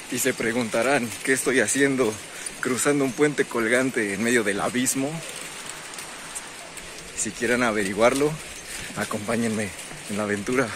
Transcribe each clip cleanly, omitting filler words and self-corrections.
Y se preguntarán, ¿qué estoy haciendo cruzando un puente colgante en medio del abismo? Si quieren averiguarlo, acompáñenme en la aventura.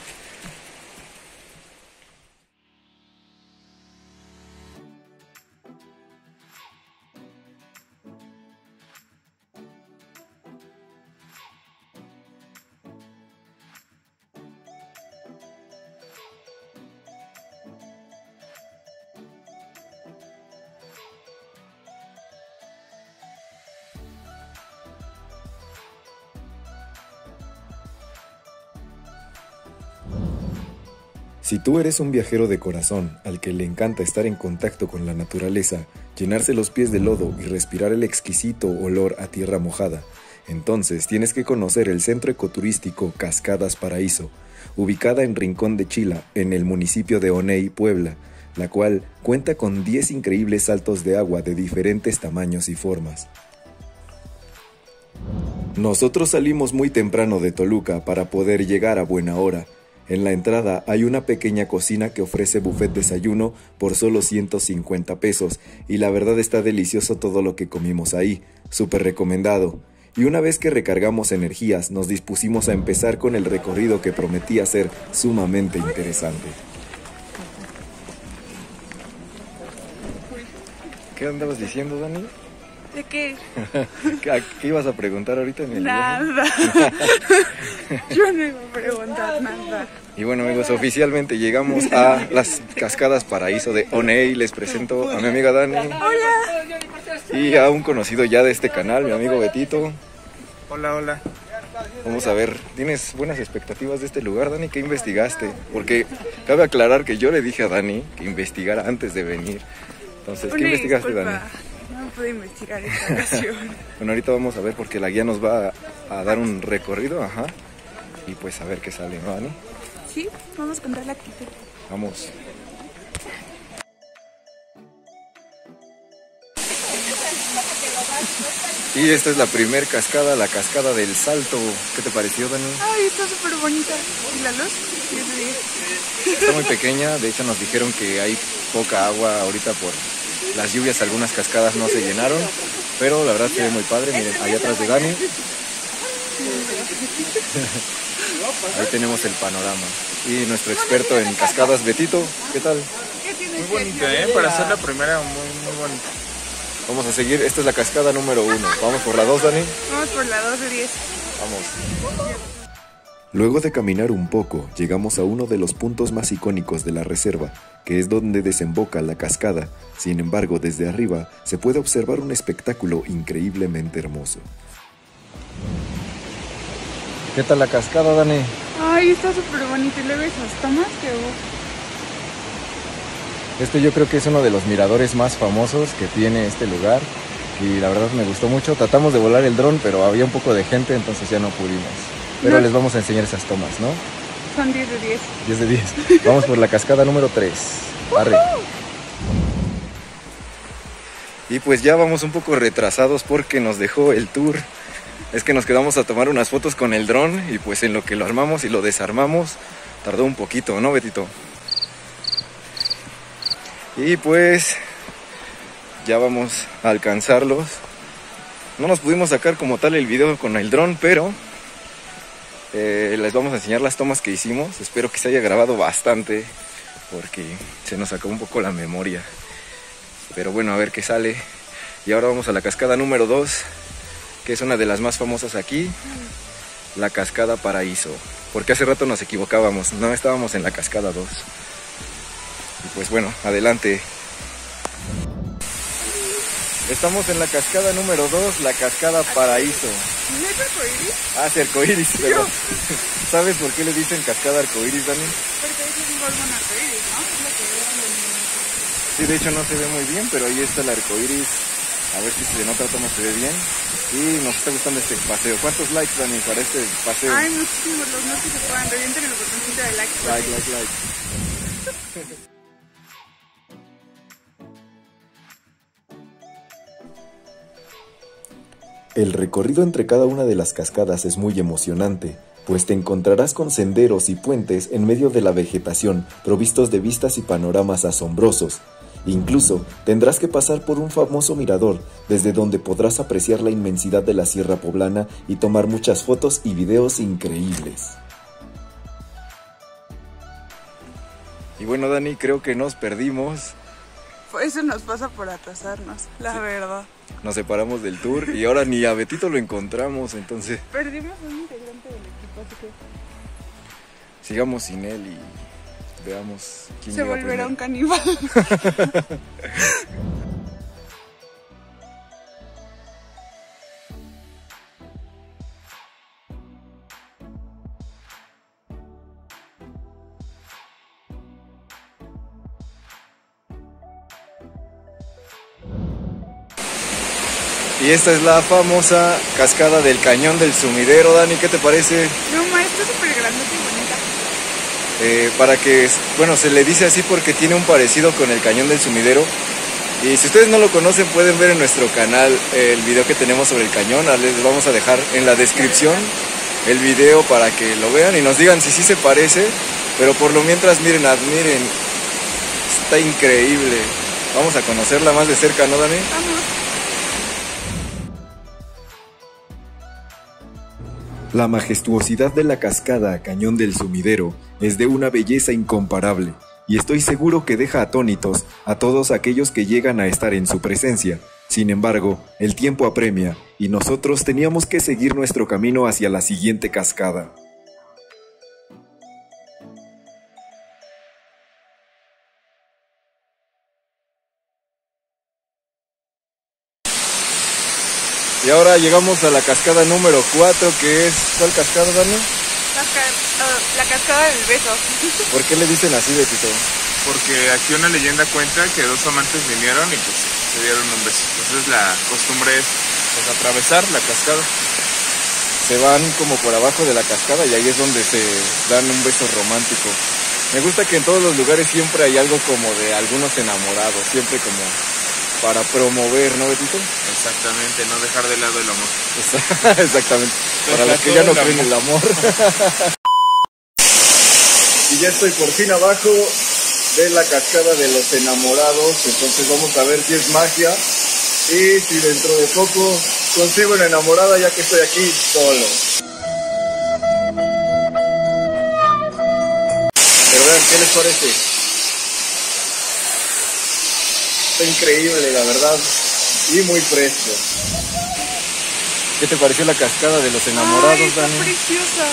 Si tú eres un viajero de corazón al que le encanta estar en contacto con la naturaleza, llenarse los pies de lodo y respirar el exquisito olor a tierra mojada, entonces tienes que conocer el centro ecoturístico Cascadas Paraíso, ubicada en Rincón de Chila, en el municipio de Oney, Puebla, la cual cuenta con 10 increíbles saltos de agua de diferentes tamaños y formas. Nosotros salimos muy temprano de Toluca para poder llegar a buena hora. En la entrada hay una pequeña cocina que ofrece buffet desayuno por solo 150 pesos y la verdad está delicioso todo lo que comimos ahí, súper recomendado. Y una vez que recargamos energías nos dispusimos a empezar con el recorrido que prometía ser sumamente interesante. ¿Qué andabas diciendo, Dani? ¿De qué? ¿Qué ibas a preguntar ahorita en el Nada. Yo no iba a preguntar nada. Y bueno, amigos, oficialmente llegamos a las Cascadas Paraíso de Oney. Les presento a mi amiga Dani. Hola. Y a un conocido ya de este canal, mi amigo Betito. Hola, hola. Vamos a ver, ¿tienes buenas expectativas de este lugar, Dani? ¿Qué investigaste? Porque cabe aclarar que yo le dije a Dani que investigara antes de venir. Entonces, ¿qué investigaste, disculpa. Dani? No pude investigar esta ocasión. Bueno, ahorita vamos a ver porque la guía nos va a dar un recorrido, ajá. Y pues a ver qué sale, ¿no, Dani? Sí, vamos a contar la actitud. Vamos. Y esta es la primer cascada, la cascada del Salto. ¿Qué te pareció, Dani? Ay, está súper bonita. ¿Y la luz? 10 de 10. Está muy pequeña, de hecho nos dijeron que hay poca agua ahorita por las lluvias, algunas cascadas no se llenaron, pero la verdad se ve muy padre. Miren, allá atrás de Dani. Ahí tenemos el panorama. Y nuestro experto en cascadas, Betito, ¿qué tal? Muy bonita, para ser la primera, muy bonita. Vamos a seguir, esta es la cascada número 1. Vamos por la 2, Dani. Vamos por la 2 de 10. Vamos. Luego de caminar un poco, llegamos a uno de los puntos más icónicos de la reserva, que es donde desemboca la cascada. Sin embargo, desde arriba se puede observar un espectáculo increíblemente hermoso. ¿Qué tal la cascada, Dani? Ay, está súper bonito. Y luego esas tomas que hubo. Este yo creo que es uno de los miradores más famosos que tiene este lugar. Y la verdad me gustó mucho. Tratamos de volar el dron, pero había un poco de gente, entonces ya no pudimos. Pero les vamos a enseñar esas tomas, ¿no? Son 10 de 10. 10 de 10. Vamos por la cascada número 3. Arre. Y pues ya vamos un poco retrasados porque nos dejó el tour. Es que nos quedamos a tomar unas fotos con el dron y pues en lo que lo armamos y lo desarmamos tardó un poquito, ¿no, Betito? Y pues ya vamos a alcanzarlos. No nos pudimos sacar como tal el video con el dron, pero les vamos a enseñar las tomas que hicimos. Espero que se haya grabado bastante porque se nos acabó un poco la memoria. Pero bueno, a ver qué sale. Y ahora vamos a la cascada número 2, que es una de las más famosas aquí, la Cascada Paraíso. Porque hace rato nos equivocábamos, no estábamos en la cascada 2. Y pues bueno, adelante. Estamos en la cascada número 2, la Cascada Paraíso. ¿No es arcoíris? Ah, sí, arcoíris, pero ¿sabes por qué le dicen cascada arcoíris, Dani? Porque es un polvo en arcoíris, ¿no? Es lo que veo en el... Sí, de hecho no se ve muy bien, pero ahí está el arcoíris. A ver si se nota cómo se ve bien. Y nos está gustando este paseo. ¿Cuántos likes, Dani, para este paseo? Ay, muchísimos, los más que se puedan. Revienten el botoncito de like. Like. El recorrido entre cada una de las cascadas es muy emocionante, pues te encontrarás con senderos y puentes en medio de la vegetación, provistos de vistas y panoramas asombrosos. Incluso tendrás que pasar por un famoso mirador, desde donde podrás apreciar la inmensidad de la Sierra Poblana y tomar muchas fotos y videos increíbles. Y bueno, Dani, creo que nos perdimos. Eso nos pasa por atrasarnos, la verdad. Nos separamos del tour y ahora ni a Betito lo encontramos, entonces Perdimos un integrante del equipo, así que sigamos sin él y veamos quién se llega volverá un primero. caníbal. Y esta es la famosa cascada del Cañón del Sumidero. Dani, ¿qué te parece? No, ma, está súper grande y bonita. Para que, bueno, se le dice así porque tiene un parecido con el Cañón del Sumidero. Y si ustedes no lo conocen, pueden ver en nuestro canal el video que tenemos sobre el cañón. Les vamos a dejar en la descripción el video para que lo vean y nos digan si sí se parece. Pero por lo mientras, miren, admiren. Está increíble. Vamos a conocerla más de cerca, ¿no, Dani? Vamos. La majestuosidad de la cascada Cañón del Sumidero es de una belleza incomparable, y estoy seguro que deja atónitos a todos aquellos que llegan a estar en su presencia. Sin embargo, el tiempo apremia, y nosotros teníamos que seguir nuestro camino hacia la siguiente cascada. Y ahora llegamos a la cascada número 4, que es... ¿Cuál cascada, Dani? La cascada del beso. ¿Por qué le dicen así, Betito? Porque aquí una leyenda cuenta que dos amantes vinieron y pues se dieron un beso. Entonces la costumbre es pues, atravesar la cascada. Se van como por abajo de la cascada y ahí es donde se dan un beso romántico. Me gusta que en todos los lugares siempre hay algo como de algunos enamorados, siempre como para promover, ¿no, Betito? Exactamente, no dejar de lado el amor. Exactamente, para los que ya no creen en el amor. Y ya estoy por fin abajo de la cascada de los enamorados, entonces vamos a ver si es magia y si dentro de poco consigo una enamorada ya que estoy aquí solo. Pero vean, ¿qué les parece? Está increíble, la verdad, y muy fresco. ¿Qué te pareció la cascada de los enamorados, Ay, está Dani? preciosa.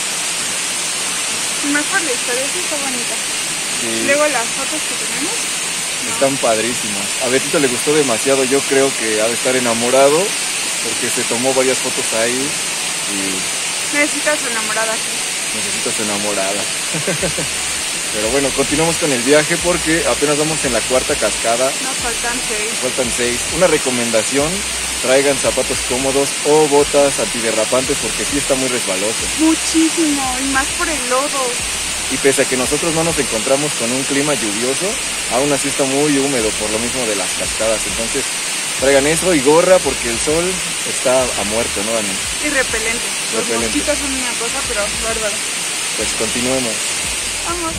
Y más por la historia, sí está bonita. Sí. Luego las fotos que tenemos. Están padrísimas. A Betito le gustó demasiado, yo creo que ha de estar enamorado porque se tomó varias fotos ahí y Necesitas su enamorada aquí. necesita su enamorada. Pero bueno, continuamos con el viaje porque apenas vamos en la cuarta cascada, Nos faltan 6. faltan 6. Una recomendación, traigan zapatos cómodos o botas antiderrapantes porque sí está muy resbaloso. Muchísimo, y más por el lodo. Y pese a que nosotros no nos encontramos con un clima lluvioso, aún así está muy húmedo por lo mismo de las cascadas. Entonces traigan eso y gorra porque el sol está a muerto, ¿no, Dani? Y repelente. Los Repelente. mosquitos son una cosa, pero bárbaro. Pues continuemos. Vamos.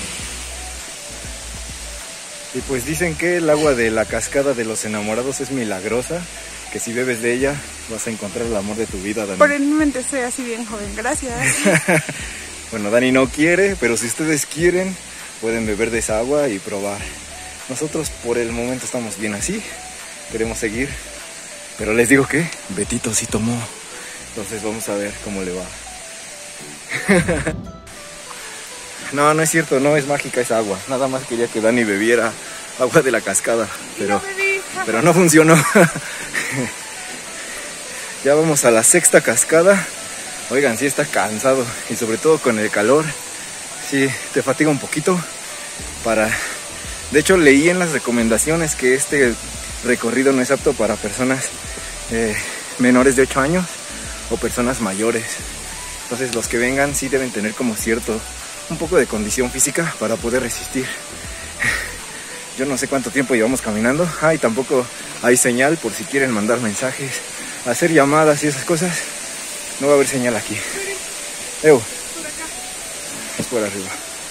Y pues dicen que el agua de la cascada de los enamorados es milagrosa, que si bebes de ella vas a encontrar el amor de tu vida, Dani. Por el momento estoy así bien joven, gracias. Bueno, Dani no quiere, pero si ustedes quieren, pueden beber de esa agua y probar. Nosotros por el momento estamos bien así, queremos seguir, pero les digo que Betito sí tomó, entonces vamos a ver cómo le va. No, no es cierto, no es mágica esa agua, nada más quería que Dani bebiera agua de la cascada, pero no funcionó. Ya vamos a la sexta cascada. Oigan, sí está cansado y sobre todo con el calor, sí te fatiga un poquito De hecho, leí en las recomendaciones que este recorrido no es apto para personas menores de 8 años o personas mayores. Entonces los que vengan sí deben tener como un poco de condición física para poder resistir. Yo no sé cuánto tiempo llevamos caminando. Y tampoco hay señal por si quieren mandar mensajes, hacer llamadas y esas cosas. No va a haber señal aquí. Por acá. Es por arriba.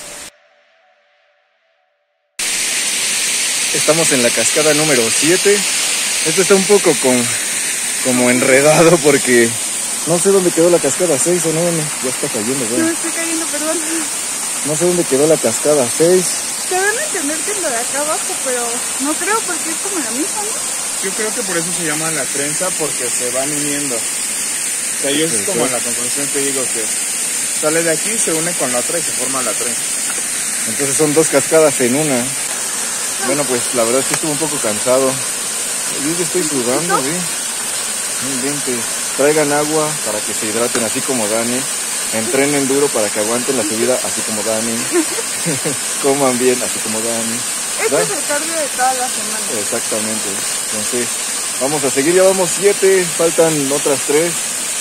Estamos en la cascada número 7. Esto está un poco como enredado porque no sé dónde quedó la cascada 6 o no. Ya está cayendo, No güey. me estoy cayendo, perdón. No sé dónde quedó la cascada 6. Te van a entender que es lo de acá abajo, pero no creo porque es como la misma, ¿no? Yo creo que por eso se llama la trenza, porque se van uniendo. O sea, yo es como en la conclusión que digo que sale de aquí, se une con la otra y se forma la trenza. Entonces son dos cascadas en una. Bueno, pues la verdad es que estuve un poco cansado. Yo ya estoy sudando, ¿sí? No inventes. Traigan agua para que se hidraten así como Dani. Entrenen duro para que aguanten la subida así como Dani. Coman bien así como Dani. Este es el cardio de toda la semana. Exactamente. Entonces, vamos a seguir. Ya vamos 7. Faltan otras 3.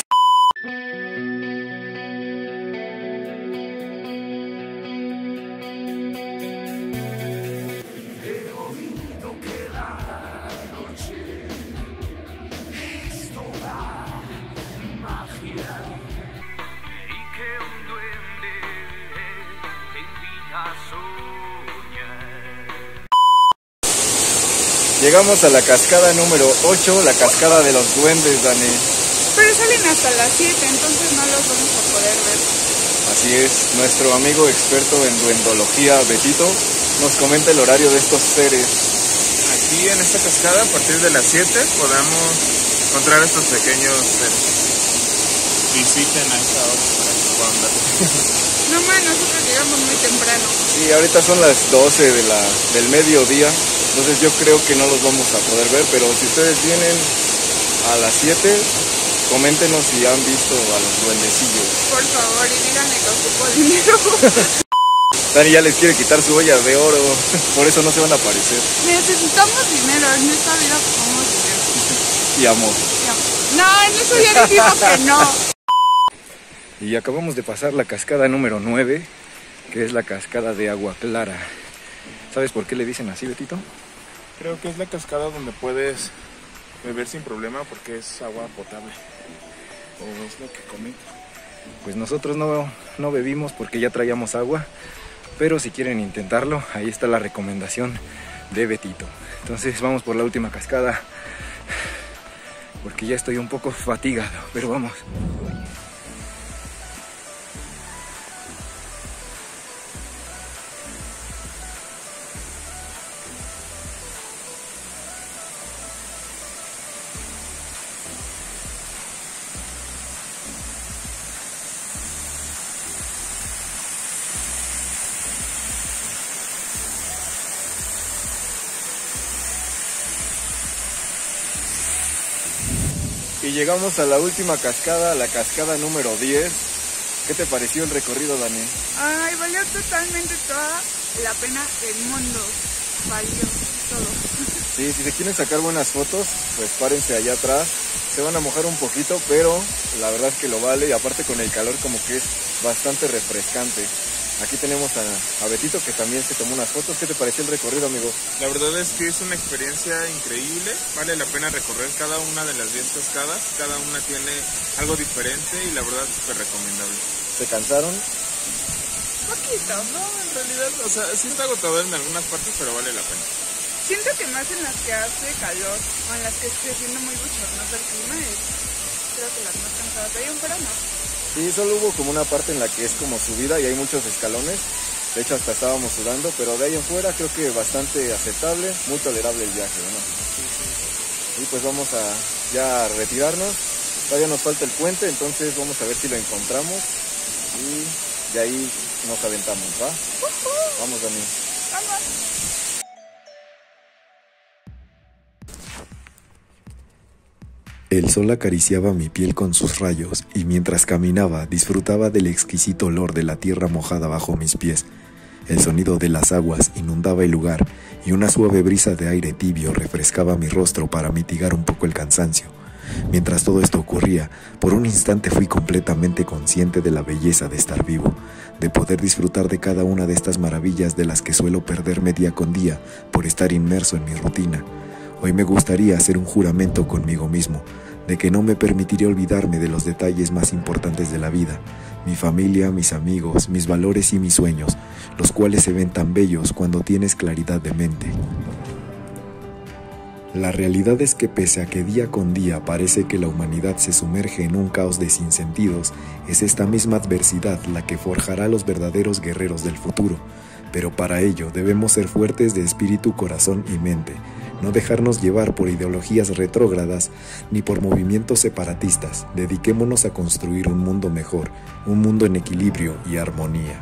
Llegamos a la cascada número 8, la cascada de los duendes, Dani. Pero salen hasta las 7, entonces no los vamos a poder ver. Así es, nuestro amigo experto en duendología, Betito, nos comenta el horario de estos seres. Aquí en esta cascada, a partir de las 7, podemos encontrar estos pequeños seres. Visiten a esta hora para que puedan ver. No más, nosotros llegamos muy temprano. Sí, ahorita son las 12 del mediodía, entonces yo creo que no los vamos a poder ver, pero si ustedes vienen a las 7, coméntenos si han visto a los duendecillos. Por favor, y díganle que ocupo dinero. Dani ya les quiere quitar su olla de oro, por eso no se van a aparecer. Necesitamos dinero, en esta vida ocupamos dinero. Y amor. No, en eso ya dijimos que no. Y acabamos de pasar la cascada número 9, que es la cascada de agua clara. ¿Sabes por qué le dicen así, Betito? Creo que es la cascada donde puedes beber sin problema porque es agua potable. O es lo que comenta. Pues nosotros no bebimos porque ya traíamos agua, pero si quieren intentarlo, ahí está la recomendación de Betito. Entonces vamos por la última cascada, porque ya estoy un poco fatigado, pero vamos. Y llegamos a la última cascada, la cascada número 10. ¿Qué te pareció el recorrido, Dani? Ay, valió totalmente toda la pena del mundo. Valió todo. Sí, si se quieren sacar buenas fotos, pues párense allá atrás. Se van a mojar un poquito, pero la verdad es que lo vale. Y aparte con el calor como que es bastante refrescante. Aquí tenemos a Betito que también se tomó unas fotos. ¿Qué te pareció el recorrido, amigo? La verdad es que es una experiencia increíble. Vale la pena recorrer cada una de las 10 cascadas. Cada una tiene algo diferente y la verdad es súper recomendable. ¿Se cansaron? Poquito. No, en realidad, o sea, sí está agotador en algunas partes, pero vale la pena. Siento que más en las que hace calor o en las que esté haciendo muy bochornoso el clima es, creo que las más cansadas. Hay un verano. Sí, solo hubo como una parte en la que es como subida y hay muchos escalones. De hecho hasta estábamos sudando, pero de ahí en fuera creo que bastante aceptable, muy tolerable el viaje, ¿no? Y pues vamos a ya retirarnos. Todavía nos falta el puente, entonces vamos a ver si lo encontramos y de ahí nos aventamos, ¿va? Vamos, Dani. Vamos. El sol acariciaba mi piel con sus rayos y mientras caminaba disfrutaba del exquisito olor de la tierra mojada bajo mis pies. El sonido de las aguas inundaba el lugar y una suave brisa de aire tibio refrescaba mi rostro para mitigar un poco el cansancio. Mientras todo esto ocurría, por un instante fui completamente consciente de la belleza de estar vivo, de poder disfrutar de cada una de estas maravillas de las que suelo perderme día con día por estar inmerso en mi rutina. Hoy me gustaría hacer un juramento conmigo mismo, de que no me permitiré olvidarme de los detalles más importantes de la vida, mi familia, mis amigos, mis valores y mis sueños, los cuales se ven tan bellos cuando tienes claridad de mente. La realidad es que pese a que día con día parece que la humanidad se sumerge en un caos de sinsentidos, es esta misma adversidad la que forjará a los verdaderos guerreros del futuro. Pero para ello debemos ser fuertes de espíritu, corazón y mente, no dejarnos llevar por ideologías retrógradas ni por movimientos separatistas. Dediquémonos a construir un mundo mejor, un mundo en equilibrio y armonía.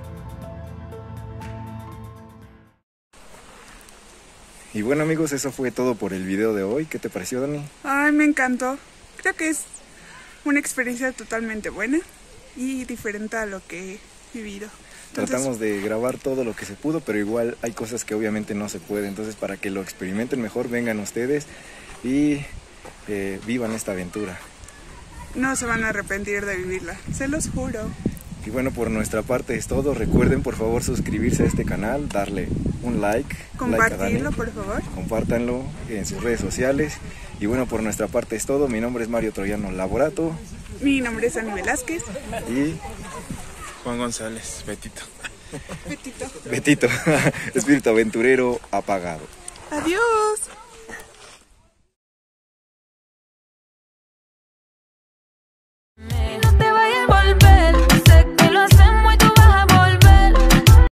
Y bueno amigos, eso fue todo por el video de hoy. ¿Qué te pareció, Dani? Ay, me encantó. Creo que es una experiencia totalmente buena y diferente a lo que he vivido. Tratamos de grabar todo lo que se pudo, pero igual hay cosas que obviamente no se puede. Entonces, para que lo experimenten mejor, vengan ustedes y vivan esta aventura. No se van a arrepentir de vivirla, se los juro. Y bueno, por nuestra parte es todo. Recuerden por favor suscribirse a este canal, darle un like. Compartirlo, por favor. Compártanlo en sus redes sociales. Y bueno, por nuestra parte es todo. Mi nombre es Mario Troyano Laborato. Mi nombre es Ani Velázquez. Y Juan González, Betito. Betito. Betito, espíritu aventurero apagado. Adiós.